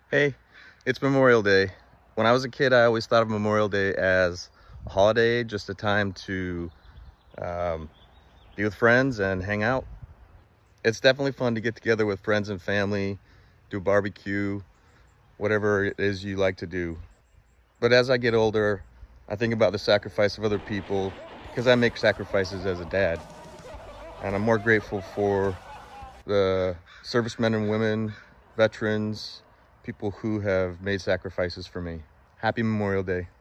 Hey, it's Memorial Day. When I was a kid, I always thought of Memorial Day as a holiday, just a time to be with friends and hang out. It's definitely fun to get together with friends and family, do barbecue, whatever it is you like to do. But as I get older, I think about the sacrifice of other people because I make sacrifices as a dad. And I'm more grateful for the servicemen and women, veterans, people who have made sacrifices for me. Happy Memorial Day.